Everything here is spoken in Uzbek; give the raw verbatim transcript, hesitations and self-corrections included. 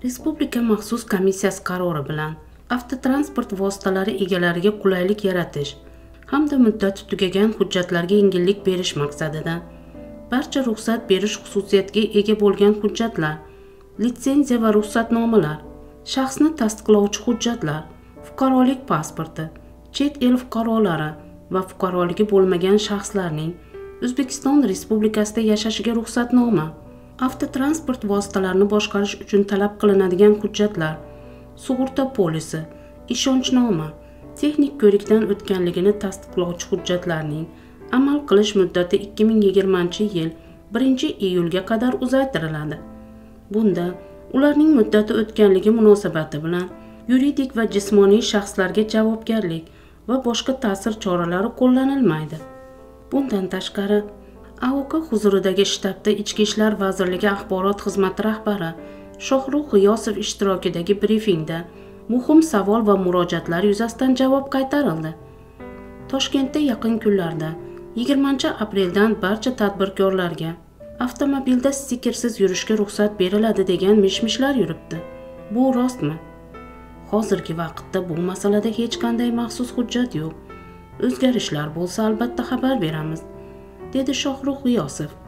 Respublika maxsus komissiyasi qarori bilan avtotransport vositalari egalariga qulaylik yaratish hamda muddati tugagan hujjatlarga yengillik berish maqsadida barcha ruxsat berish xususiyatiga ega bo'lgan hujjatlar, litsenziya va ruxsatnomalar, shaxsni tasdiqlovchi hujjatlar, fuqarolik pasporti, chet el fuqarolari va fuqaroligi bo'lmagan shaxslarning O'zbekiston Respublikasida yashashiga ruxsatnoma, avtotransport vositalarini boshqarish uchun talab qilinadigan hujjatlar, sug'urta polisi, ishonchnoma, texnik ko'rikdan o'tganligini tasdiqlovchi hujjatlarning amal qilish muddati ikki ming yigirmanchi yil birinchi iyulga qadar uzaytiriladi. Bunda ularning muddati o'tganligi munosabati bilan yuridik va jismoniy shaxslarga javobgarlik va boshqa ta'sir choralari qo'llanilmaydi. Bundan tashqari, A O K huzuridagi shtabda Ichki ishlar vazirligi axborot xizmati rahbari Shohrux G'iyosov ishtirokidagi brifingda muhim savol va murojaatlar yuzasidan javob qaytarildi. Toshkentda yaqin kunlarda yigirmanchi apreldan barcha tadbirkorlarga avtomobilda stikersiz yurishga ruxsat beriladi degan mish-mishlar yuribdi. Bu rostmi? Hozirgi vaqtda bu masalada hech qanday maxsus hujjat yo'q. O'zgarishlar bo'lsa albatta xabar beramiz, dedi Shohrux G'iyosov.